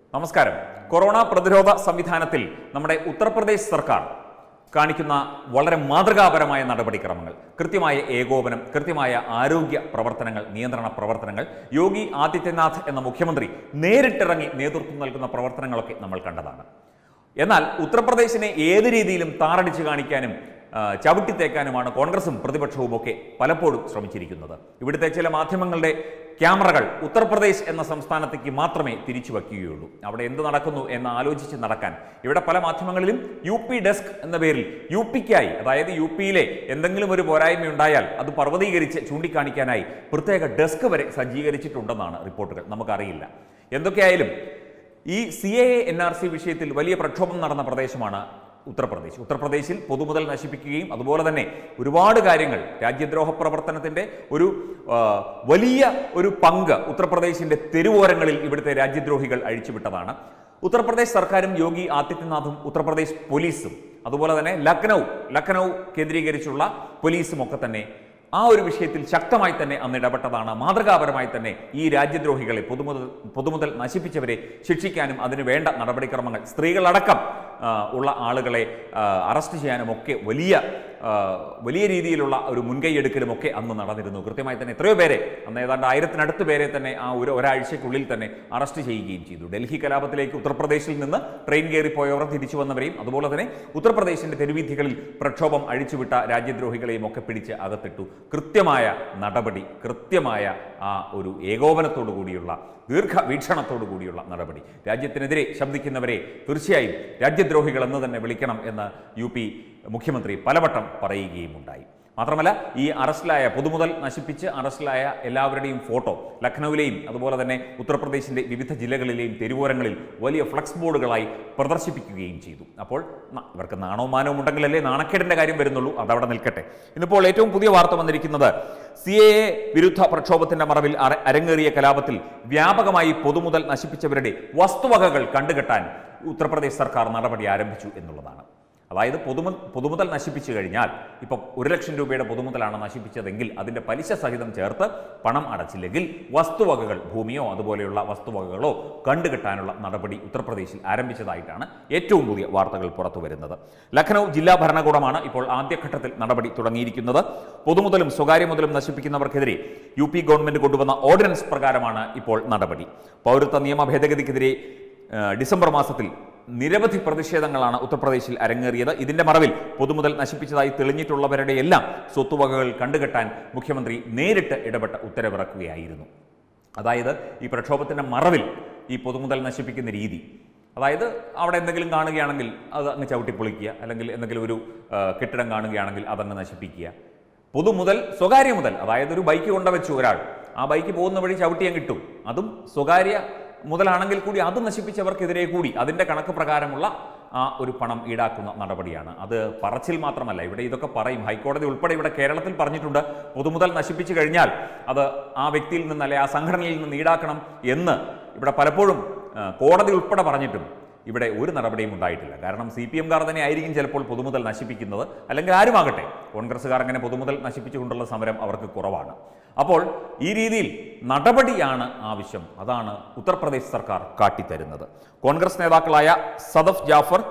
നമസ്കാരം. കൊറോണ പ്രതിരോധ സംവിധാനത്തിൽ നമ്മുടെ ഉത്തർപ്രദേശ് സർക്കാർ കാണിക്കുന്ന വളരെ മാതൃകാപരമായ നടപടിക്രമങ്ങൾ, കൃത്യമായ ഏകോപനം, കൃത്യമായ ആരോഗ്യ പ്രവർത്തനങ്ങൾ, നിയന്ത്രണ പ്രവർത്തനങ്ങൾ, യോഗി ആദിത്യനാഥ് എന്ന മുഖ്യമന്ത്രി നേരിട്ടിറങ്ങി നേതൃത്വം നൽകുന്ന പ്രവർത്തനങ്ങളൊക്കെ നമ്മൾ കണ്ടതാണ്. എന്നാൽ ഉത്തർപ്രദേശിനെ ഏത് രീതിയിലും താറടിച്ച് കാണിക്കാനും ചവിട്ടിത്തേക്കാനുമാണ് കോൺഗ്രസും പ്രതിപക്ഷവും ഒക്കെ പലപ്പോഴും ശ്രമിച്ചിരിക്കുന്നത്. ഇവിടുത്തെ ചില മാധ്യമങ്ങളുടെ ക്യാമറകൾ ഉത്തർപ്രദേശ് എന്ന സംസ്ഥാനത്തേക്ക് മാത്രമേ തിരിച്ചു വയ്ക്കുകയുള്ളൂ. അവിടെ എന്ത് നടക്കുന്നു എന്ന് ആലോചിച്ച് നടക്കാൻ ഇവിടെ പല മാധ്യമങ്ങളിലും UP ഡെസ്ക് എന്ന പേരിൽ UPക്കായി, അതായത് UPയിലെ എന്തെങ്കിലും ഒരു പോരായ്മയുണ്ടായാൽ അത് പർവ്വതീകരിച്ച് ചൂണ്ടിക്കാണിക്കാനായി പ്രത്യേക ഡെസ്ക് വരെ സജ്ജീകരിച്ചിട്ടുണ്ടെന്നാണ് റിപ്പോർട്ടുകൾ. നമുക്കറിയില്ല. എന്തൊക്കെയായാലും ഈ CAA NRC വിഷയത്തിൽ വലിയ പ്രക്ഷോഭം നടന്ന പ്രദേശമാണ് ഉത്തർപ്രദേശ്. ഉത്തർപ്രദേശിൽ പൊതുമുതൽ നശിപ്പിക്കുകയും അതുപോലെ തന്നെ ഒരുപാട് കാര്യങ്ങൾ, രാജ്യദ്രോഹ പ്രവർത്തനത്തിൻ്റെ വലിയ ഒരു പങ്ക് ഉത്തർപ്രദേശിൻ്റെ തെരുവോരങ്ങളിൽ ഇവിടുത്തെ രാജ്യദ്രോഹികൾ അഴിച്ചുവിട്ടതാണ്. ഉത്തർപ്രദേശ് സർക്കാരും യോഗി ആദിത്യനാഥും ഉത്തർപ്രദേശ് പോലീസും അതുപോലെ തന്നെ ലക്നൗ കേന്ദ്രീകരിച്ചുള്ള പോലീസും ഒക്കെ തന്നെ ആ ഒരു വിഷയത്തിൽ ശക്തമായി തന്നെ അന്ന് ഇടപെട്ടതാണ്. മാതൃകാപരമായി തന്നെ ഈ രാജ്യദ്രോഹികളെ, പൊതുമുതൽ നശിപ്പിച്ചവരെ ശിക്ഷിക്കാനും അതിന് വേണ്ട നടപടിക്രമങ്ങൾ, സ്ത്രീകളടക്കം ഉള്ള ആളുകളെ അറസ്റ്റ് ചെയ്യാനും ഒക്കെ വലിയ രീതിയിലുള്ള ഒരു മുൻകൈയെടുക്കലുമൊക്കെ അന്ന് നടന്നിരുന്നു. കൃത്യമായി തന്നെ എത്രയോ പേരെ, അന്ന് ഏതാണ്ട് 1000-നടുത്ത് പേരെ തന്നെ ആ ഒരാഴ്ചയ്ക്കുള്ളിൽ തന്നെ അറസ്റ്റ് ചെയ്യുകയും ചെയ്തു. ഡൽഹി കലാപത്തിലേക്ക് ഉത്തർപ്രദേശിൽ നിന്ന് ട്രെയിൻ കയറിപ്പോയവർ തിരിച്ചു വന്നവരെയും അതുപോലെ തന്നെ ഉത്തർപ്രദേശിന്റെ തെരുവീഥികളിൽ പ്രക്ഷോഭം അഴിച്ചുവിട്ട രാജ്യദ്രോഹികളെയും ഒക്കെ പിടിച്ച് അകത്തിട്ടു. കൃത്യമായ നടപടി, കൃത്യമായ ആ ഒരു ഏകോപനത്തോടു കൂടിയുള്ള, ദീർഘവീക്ഷണത്തോടു കൂടിയുള്ള നടപടി. രാജ്യത്തിനെതിരെ ശബ്ദിക്കുന്നവരെ തീർച്ചയായും രാജ്യദ്രോഹികൾ എന്ന് തന്നെ വിളിക്കണം എന്ന് UP മുഖ്യമന്ത്രി പലവട്ടം പറയുകയും ഉണ്ടായി. മാത്രമല്ല, ഈ അറസ്റ്റിലായ, പൊതുമുതൽ നശിപ്പിച്ച് അറസ്റ്റിലായ എല്ലാവരുടെയും ഫോട്ടോ ലക്നൌവിലെയും അതുപോലെ തന്നെ ഉത്തർപ്രദേശിൻ്റെ വിവിധ ജില്ലകളിലെയും തെരുവോരങ്ങളിൽ വലിയ ഫ്ലക്സ് ബോർഡുകളായി പ്രദർശിപ്പിക്കുകയും ചെയ്തു. അപ്പോൾ ഇവർക്ക് നാണവും മാനവും ഉണ്ടെങ്കിലല്ലേ നാണക്കേടിൻ്റെ കാര്യം വരുന്നുള്ളൂ. അതവിടെ നിൽക്കട്ടെ. ഇന്നിപ്പോൾ ഏറ്റവും പുതിയ വാർത്ത വന്നിരിക്കുന്നത് CAA വിരുദ്ധ പ്രക്ഷോഭത്തിന്റെ മറവിൽ അരങ്ങേറിയ കലാപത്തിൽ വ്യാപകമായി പൊതുമുതൽ നശിപ്പിച്ചവരുടെ വസ്തുവകകൾ കണ്ടുകെട്ടാൻ ഉത്തർപ്രദേശ് സർക്കാർ നടപടി ആരംഭിച്ചു എന്നുള്ളതാണ്. അതായത് പൊതുമുതൽ നശിപ്പിച്ചു കഴിഞ്ഞാൽ, ഇപ്പം 1 ലക്ഷം രൂപയുടെ പൊതുമുതലാണ് നശിപ്പിച്ചതെങ്കിൽ അതിൻ്റെ പലിശ സഹിതം ചേർത്ത് പണം അടച്ചില്ലെങ്കിൽ വസ്തുവകകൾ, ഭൂമിയോ അതുപോലെയുള്ള വസ്തുവകകളോ കണ്ടുകെട്ടാനുള്ള നടപടി ഉത്തർപ്രദേശിൽ ആരംഭിച്ചതായിട്ടാണ് ഏറ്റവും പുതിയ വാർത്തകൾ പുറത്തു വരുന്നത്. ലക്നൗ ജില്ലാ ഭരണകൂടമാണ് ഇപ്പോൾ ആദ്യഘട്ടത്തിൽ നടപടി തുടങ്ങിയിരിക്കുന്നത്. പൊതുമുതലും സ്വകാര്യ മുതലും നശിപ്പിക്കുന്നവർക്കെതിരെ UP ഗവൺമെന്റ് കൊണ്ടുവന്ന ഓർഡിനൻസ് പ്രകാരമാണ് ഇപ്പോൾ നടപടി. പൗരത്വ നിയമ ഭേദഗതിക്കെതിരെ ഡിസംബർ മാസത്തിൽ നിരവധി പ്രതിഷേധങ്ങളാണ് ഉത്തർപ്രദേശിൽ അരങ്ങേറിയത്. ഇതിന്റെ മറവിൽ പൊതുമുതൽ നശിപ്പിച്ചതായി തെളിഞ്ഞിട്ടുള്ളവരുടെ എല്ലാം സ്വത്തുവകകൾ കണ്ടുകെട്ടാൻ മുഖ്യമന്ത്രി നേരിട്ട് ഇടപെട്ട് ഉത്തരവിറക്കുകയായിരുന്നു. അതായത് ഈ പ്രക്ഷോഭത്തിന്റെ മറവിൽ ഈ പൊതുമുതൽ നശിപ്പിക്കുന്ന രീതി, അതായത് അവിടെ എന്തെങ്കിലും കാണുകയാണെങ്കിൽ അത് അങ്ങ് ചവിട്ടിപ്പൊളിക്കുക, അല്ലെങ്കിൽ എന്തെങ്കിലും ഒരു കെട്ടിടം കാണുകയാണെങ്കിൽ അതങ്ങ് നശിപ്പിക്കുക. പൊതുമുതൽ, സ്വകാര്യ മുതൽ, അതായത് ഒരു ബൈക്ക് കൊണ്ടുവച്ചു ഒരാൾ, ആ ബൈക്ക് പോകുന്ന വഴി ചവിട്ടിയാൻ കിട്ടും, അതും സ്വകാര്യ മുതലാണെങ്കിൽ കൂടി അത് നശിപ്പിച്ചവർക്കെതിരെ കൂടി അതിൻ്റെ കണക്ക് പ്രകാരമുള്ള ആ ഒരു പണം ഈടാക്കുന്ന നടപടിയാണ്. അത് പറച്ചിൽ മാത്രമല്ല, ഇവിടെ ഇതൊക്കെ പറയും. ഹൈക്കോടതി ഉൾപ്പെടെ ഇവിടെ കേരളത്തിൽ പറഞ്ഞിട്ടുണ്ട്, പൊതുമുതൽ നശിപ്പിച്ചു കഴിഞ്ഞാൽ അത് ആ വ്യക്തിയിൽ നിന്ന്, അല്ലെ ആ സംഘടനയിൽ നിന്ന് ഈടാക്കണം എന്ന് ഇവിടെ പലപ്പോഴും കോടതി ഉൾപ്പെടെ പറഞ്ഞിട്ടും ഇവിടെ ഒരു നടപടിയും ഉണ്ടായിട്ടില്ല. കാരണം CPM-കാർ തന്നെ ആയിരിക്കും ചിലപ്പോൾ പൊതുമുതൽ നശിപ്പിക്കുന്നത്, അല്ലെങ്കിൽ ആരുമാകട്ടെ. കോൺഗ്രസ്സുകാർ അങ്ങനെ പൊതുമുതൽ നശിപ്പിച്ചുകൊണ്ടുള്ള സമരം അവർക്ക് കുറവാണ്. അപ്പോൾ ഈ രീതിയിൽ നടപടിയാണ് ആവശ്യം. അതാണ് ഉത്തർപ്രദേശ് സർക്കാർ കാട്ടിത്തരുന്നത്. കോൺഗ്രസ് നേതാക്കളായ സദഫ് ജാഫർ,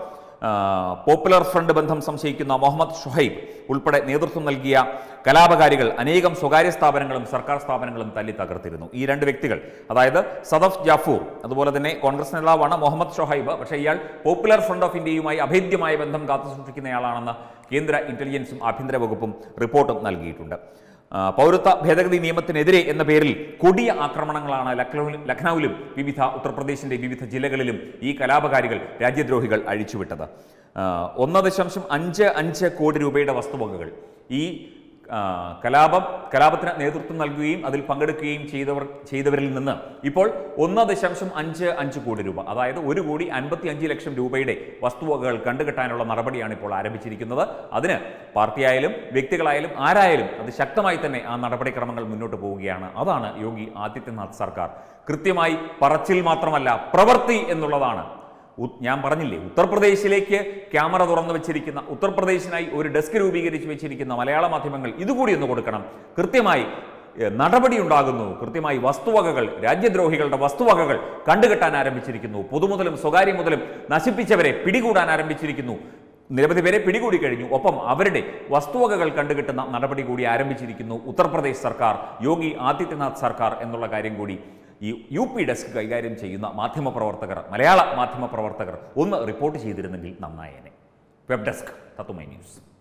പോപ്പുലർ ഫ്രണ്ട് ബന്ധം സംശയിക്കുന്ന മുഹമ്മദ് ഷുഹൈബ് ഉൾപ്പെടെ നേതൃത്വം നൽകിയ കലാപകാരികൾ അനേകം സ്വകാര്യ സ്ഥാപനങ്ങളും സർക്കാർ സ്ഥാപനങ്ങളും തല്ലി തകർത്തിരുന്നു. ഈ 2 വ്യക്തികൾ, അതായത് സദഫ് ജാഫൂർ, അതുപോലെ തന്നെ കോൺഗ്രസ് നേതാവാണ് മുഹമ്മദ് ഷുഹൈബ്, പക്ഷേ ഇയാൾ പോപ്പുലർ ഫ്രണ്ട് ഓഫ് ഇന്ത്യയുമായി അഭേദ്യമായ ബന്ധം കാത്തുസൂക്ഷിക്കുന്നയാളാണെന്ന് കേന്ദ്ര ഇന്റലിജൻസും ആഭ്യന്തര വകുപ്പും റിപ്പോർട്ടും നൽകിയിട്ടുണ്ട്. പൗരത്വ ഭേദഗതി നിയമത്തിനെതിരെ എന്ന പേരിൽ കൊടിയ ആക്രമണങ്ങളാണ് ലക്നൌവിലും ഉത്തർപ്രദേശിന്റെ വിവിധ ജില്ലകളിലും ഈ കലാപകാരികൾ, രാജ്യദ്രോഹികൾ അഴിച്ചുവിട്ടത്. 1.55 കോടി രൂപയുടെ വസ്തുവകകൾ ഈ കലാപത്തിന് നേതൃത്വം നൽകുകയും അതിൽ പങ്കെടുക്കുകയും ചെയ്തവരിൽ നിന്ന് ഇപ്പോൾ 1.55 കോടി രൂപ, അതായത് 1,55,00,000 രൂപയുടെ വസ്തുവകകൾ കണ്ടുകെട്ടാനുള്ള നടപടിയാണ് ഇപ്പോൾ ആരംഭിച്ചിരിക്കുന്നത്. അതിന് പാർട്ടിയായാലും വ്യക്തികളായാലും ആരായാലും അത് ശക്തമായി തന്നെ ആ നടപടിക്രമങ്ങൾ മുന്നോട്ട് പോവുകയാണ്. അതാണ് യോഗി ആദിത്യനാഥ് സർക്കാർ. കൃത്യമായി പറച്ചിൽ മാത്രമല്ല, പ്രവൃത്തി എന്നുള്ളതാണ്. ഞാൻ പറഞ്ഞില്ലേ, ഉത്തർപ്രദേശിലേക്ക് ക്യാമറ തുറന്നു വെച്ചിരിക്കുന്ന, ഉത്തർപ്രദേശിനായി ഒരു ഡെസ്ക് രൂപീകരിച്ച് വെച്ചിരിക്കുന്ന മലയാള മാധ്യമങ്ങൾ ഇതുകൂടി ഒന്ന് കൊടുക്കണം. കൃത്യമായി നടപടി ഉണ്ടാകുന്നു. കൃത്യമായി വസ്തുവകകൾ, രാജ്യദ്രോഹികളുടെ വസ്തുവകകൾ കണ്ടുകെട്ടാൻ ആരംഭിച്ചിരിക്കുന്നു. പൊതുമുതലും സ്വകാര്യ മുതലും നശിപ്പിച്ചവരെ പിടികൂടാൻ ആരംഭിച്ചിരിക്കുന്നു. നിരവധി പേരെ പിടികൂടി കഴിഞ്ഞു. ഒപ്പം അവരുടെ വസ്തുവകകൾ കണ്ടുകെട്ടുന്ന നടപടി കൂടി ആരംഭിച്ചിരിക്കുന്നു ഉത്തർപ്രദേശ് സർക്കാർ, യോഗി ആദിത്യനാഥ് സർക്കാർ എന്നുള്ള കാര്യം കൂടി ഈ UP ഡെസ്ക് കൈകാര്യം ചെയ്യുന്ന മാധ്യമപ്രവർത്തകർ, മലയാള മാധ്യമപ്രവർത്തകർ ഒന്ന് റിപ്പോർട്ട് ചെയ്തിരുന്നെങ്കിൽ നന്നായേനെ. വെബ് ഡെസ്ക് തത്തുമൈ ന്യൂസ്.